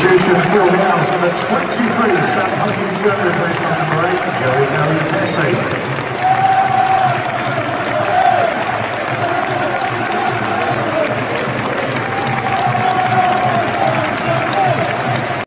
substitution for the house, number 23, Hutchinson, replaced by number 8, Pelupessy.